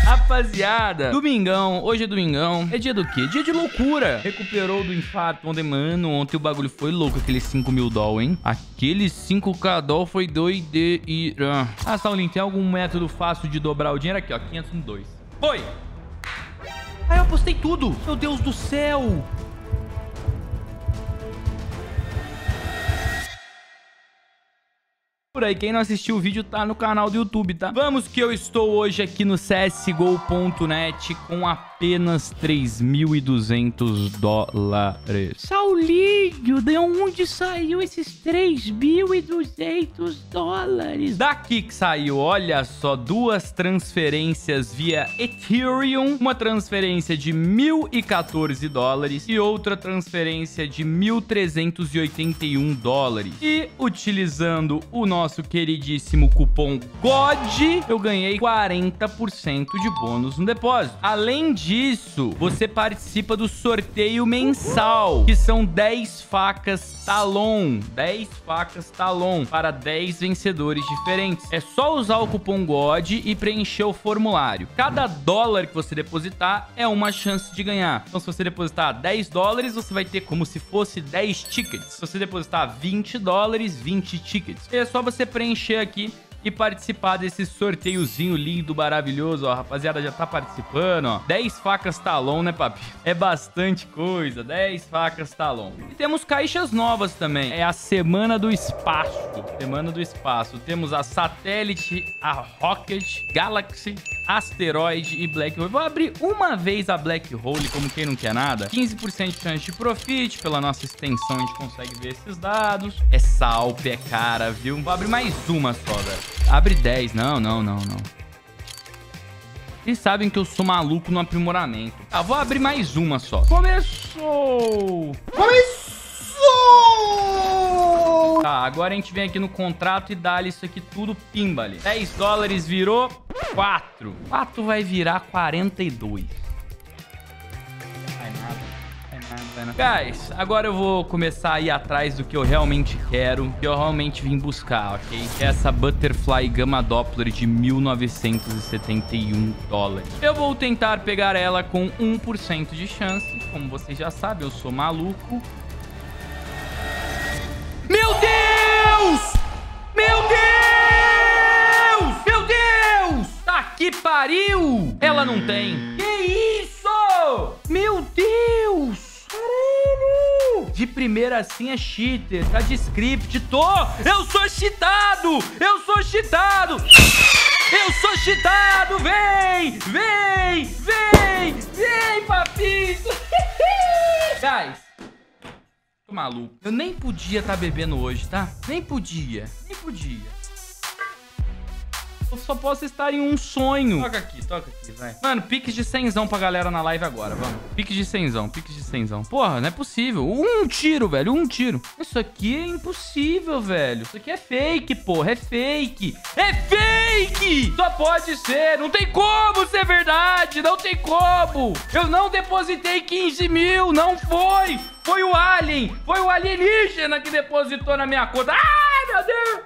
Rapaziada, domingão, hoje é domingão. É dia do quê? Dia de loucura. Recuperou do infarto ontem, mano. Ontem o bagulho foi louco, aqueles 5 mil doll, hein? Aqueles 5k doll foi doideira. Ah, Saulinho, tem algum método fácil de dobrar o dinheiro? Aqui, ó, 502. Foi! Ah, eu apostei tudo. Meu Deus do céu. Por aí, quem não assistiu o vídeo tá no canal do YouTube, tá? Vamos que eu estou hoje aqui no CSGO.net com apenas 3.200 dólares. Saulinho, de onde saiu esses 3.200 dólares? Daqui que saiu, olha só, 2 transferências via Ethereum, uma transferência de 1.014 dólares e outra transferência de 1.381 dólares. E utilizando o nosso queridíssimo cupom GOD, eu ganhei 40% de bônus no depósito. Além disso, você participa do sorteio mensal, que são 10 facas Talon. 10 facas Talon para 10 vencedores diferentes. É só usar o cupom GOD e preencher o formulário. Cada dólar que você depositar é uma chance de ganhar. Então, se você depositar 10 dólares, você vai ter como se fosse 10 tickets. Se você depositar 20 dólares, 20 tickets. E é só você preencher aqui e participar desse sorteiozinho lindo, maravilhoso, ó. A rapaziada já tá participando, ó. 10 facas Talon, né, papi? É bastante coisa, 10 facas Talon. E temos caixas novas também. É a Semana do Espaço. Semana do Espaço. Temos a Satélite, a Rocket, Galaxy, Asteroid e Black Hole. Vou abrir uma vez a Black Hole, como quem não quer nada. 15% de chance de profit. Pela nossa extensão, a gente consegue ver esses dados. Essa Alp é cara, viu? Vou abrir mais uma só, velho. Abre 10. Não. Vocês sabem que eu sou maluco no aprimoramento. Ah, vou abrir mais uma só. Começou! Tá, agora a gente vem aqui no contrato e dá isso aqui tudo pimba ali. 10 dólares virou 4. 4 vai virar 42. Vai nada. Guys, agora eu vou começar a ir atrás do que eu realmente quero, que eu realmente vim buscar, ok? Essa Butterfly Gamma Doppler de 1.971 dólares. Eu vou tentar pegar ela com 1% de chance. Como vocês já sabem, eu sou maluco. Meu Deus! Meu Deus! Meu Deus! Tá que pariu! Ela não tem. Que isso? Meu Deus! Caralho! De primeira assim é cheater. Tá de script. Eu sou cheatado! Eu sou cheatado! Eu sou cheatado! Vem! Vem, papito! Guys, tô maluco. Eu nem podia estar bebendo hoje, tá? Nem podia. Eu só posso estar em um sonho. Toca aqui, vai. Mano, pique de 100zão pra galera na live agora, vamos. Pique de 100zão. Porra, não é possível. Um tiro, velho, um tiro. Isso aqui é impossível, velho. Isso aqui é fake, porra, é fake. É fake! Só pode ser, não tem como ser verdade, não tem como. Eu não depositei 15 mil, não foi. Foi o alienígena que depositou na minha conta. Ai, meu Deus!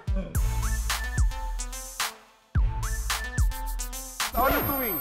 Olha o twin.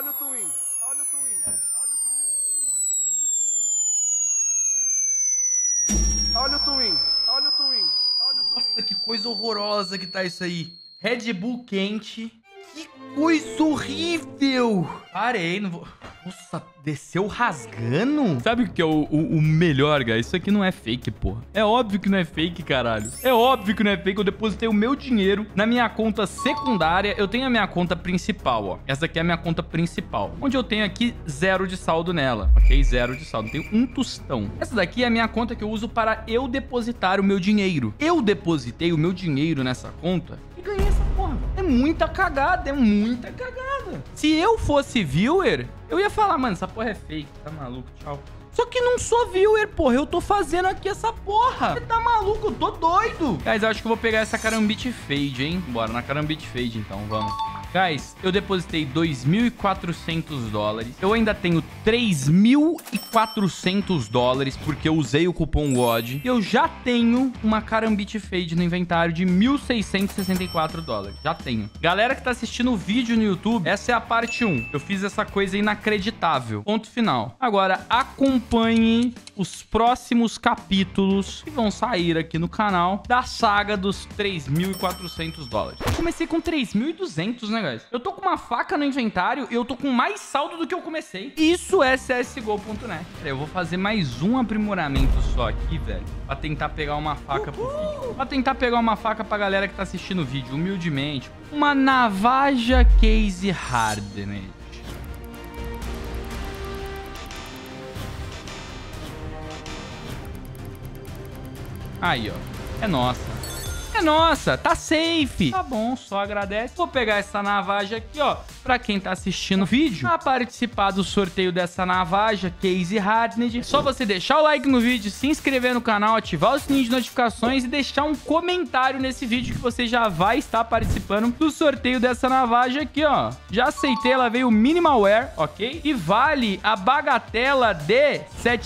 Nossa, que coisa horrorosa que tá isso aí. Red Bull quente. Que coisa horrível. Parei, não vou... Nossa, desceu rasgando? Sabe o que é o melhor, guys? Isso aqui não é fake, porra. É óbvio que não é fake, caralho. É óbvio que não é fake. Eu depositei o meu dinheiro na minha conta secundária. Eu tenho a minha conta principal, ó. Essa aqui é a minha conta principal. Onde eu tenho aqui 0 de saldo nela, ok? 0 de saldo. Tenho um tostão. Essa daqui é a minha conta que eu uso para eu depositar o meu dinheiro. Eu depositei o meu dinheiro nessa conta e ganhei essa porra. É muita cagada, Se eu fosse viewer, eu ia falar, mano, essa porra é fake, tá maluco, tchau. Só que não sou viewer, porra, eu tô fazendo aqui essa porra. Você tá maluco, eu tô doido. Guys, eu acho que eu vou pegar essa Karambit Fade, hein. Bora na Karambit Fade, então, vamos. Guys, eu depositei 2.400 dólares. Eu ainda tenho 3.400 dólares porque eu usei o cupom GOD. E eu já tenho uma Karambit Fade no inventário de 1.664 dólares. Já tenho. Galera que tá assistindo o vídeo no YouTube, essa é a parte 1. Eu fiz essa coisa inacreditável. Ponto final. Agora, acompanhe os próximos capítulos que vão sair aqui no canal da saga dos 3.400 dólares. Eu comecei com 3.200, né, guys? Eu tô com uma faca no inventário e eu tô com mais saldo do que eu comecei. Isso é CSGO.net. Eu vou fazer mais um aprimoramento só aqui, velho, pra tentar pegar uma faca pro vídeo. Pra tentar pegar uma faca pra galera que tá assistindo o vídeo, humildemente. Uma Navaja Case Hardened. Aí, ó. É nossa. É nossa, tá safe. Tá bom, só agradece. Vou pegar essa navaja aqui, ó, pra quem tá assistindo o vídeo, a participar do sorteio dessa navaja Case Hardened. É só você deixar o like no vídeo, se inscrever no canal, ativar o sininho de notificações e deixar um comentário nesse vídeo que você já vai estar participando do sorteio dessa navaja aqui, ó. Já aceitei, ela veio Minimalware, ok? E vale a bagatela de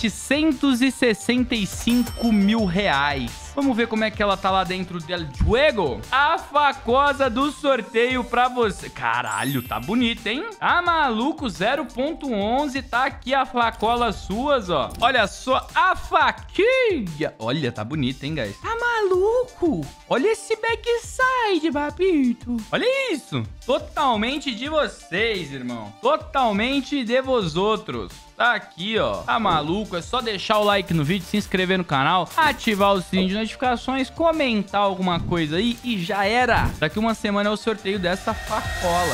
765 mil reais. Vamos ver como é que ela tá lá dentro del juego. A facosa do sorteio pra você. Caralho, tá bonita, hein? Tá maluco, 0.11. Tá aqui a facola suas, ó. Olha só a faquinha. Olha, tá bonita, hein, guys? Tá maluco? Olha esse backside, papito. Olha isso. Totalmente de vocês, irmão. Totalmente de vosotros. Tá aqui, ó. Tá maluco? É só deixar o like no vídeo, se inscrever no canal, ativar o sininho de notificações, comentar alguma coisa aí e já era. Daqui uma semana é o sorteio dessa facola.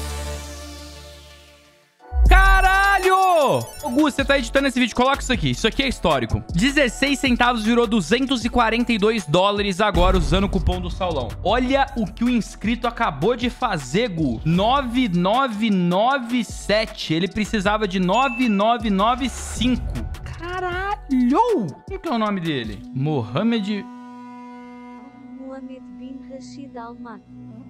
Caralho! Ô, Gus, você tá editando esse vídeo, coloca isso aqui. Isso aqui é histórico. 16 centavos virou 242 dólares agora usando o cupom do Saulão. Olha o que o inscrito acabou de fazer, Gu. 9997. Ele precisava de 9995. Caralho! Como que é o nome dele? Mohamed bin Rashid Al-Mat.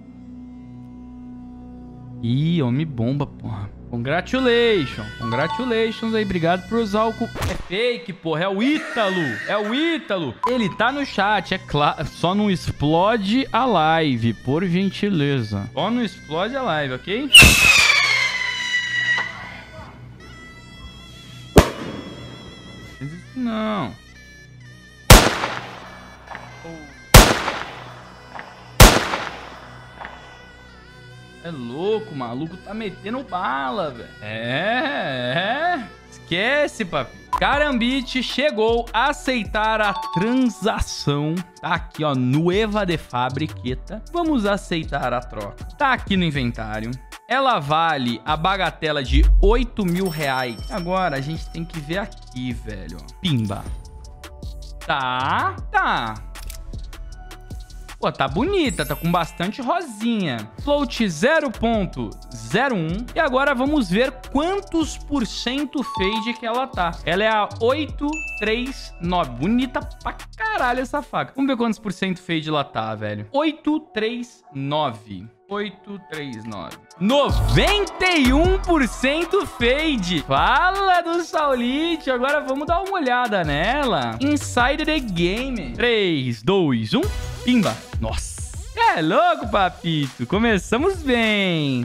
Ih, homem bomba, porra. Congratulations. Congratulations aí. Obrigado por usar o cupom. É fake, porra. É o Ítalo. É o Ítalo. Ele tá no chat, é claro. Só não explode a live, por gentileza. Só não explode a live, ok? Não. É louco, o maluco tá metendo bala, velho. Esquece, papi. Karambit chegou a aceitar a transação. Tá aqui, ó, Nueva de Fabriqueta. Vamos aceitar a troca. Tá aqui no inventário. Ela vale a bagatela de 8 mil reais. Agora a gente tem que ver aqui, velho. Pimba. Tá. Pô, tá bonita, tá com bastante rosinha. Float 0.01. E agora vamos ver quantos por cento fade que ela tá. Ela é a 839. Bonita pra caralho essa faca. Vamos ver quantos por cento fade ela tá, velho. 839. 839. 91% fade. Fala do Saulite. Agora vamos dar uma olhada nela. Inside the game. 3, 2, 1. Pimba. Nossa. É louco, papito. Começamos bem.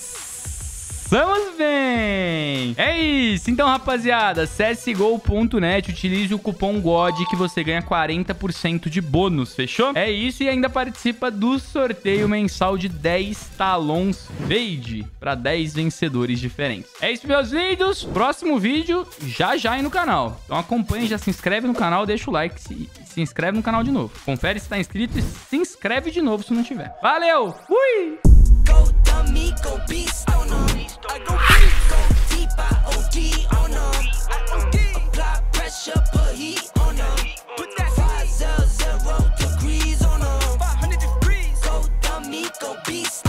É isso. Então, rapaziada, CSGO.net, utilize o cupom GOD que você ganha 40% de bônus, fechou? É isso, e ainda participa do sorteio mensal de 10 talons fade para 10 vencedores diferentes. É isso, meus lindos. Próximo vídeo já aí no canal. Então acompanhe, já se inscreve no canal, deixa o like, se inscreve no canal de novo. Confere se tá inscrito e se inscreve de novo se não tiver. Valeu! Fui! I go deep, I OD on them. Apply pressure, put heat on them. Put that 500 degrees on them. 500 degrees. Go dummy, go beast.